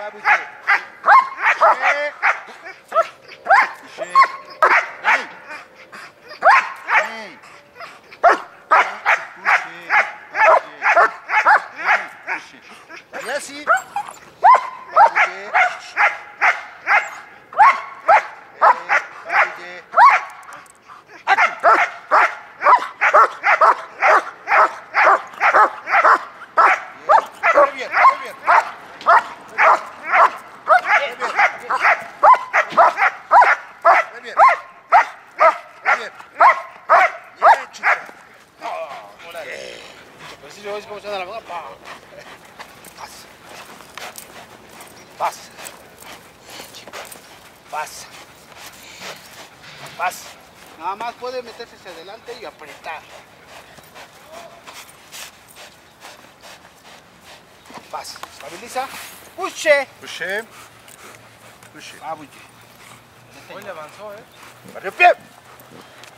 ¿Cómo se da la boca? Pasa. Pasa. Pasa. Nada más puede meterse hacia adelante y apretar. Pasa. Estabiliza. Puche. Puche. Puche. Ah, muy bien. Hoy le avanzó, Barrio pie.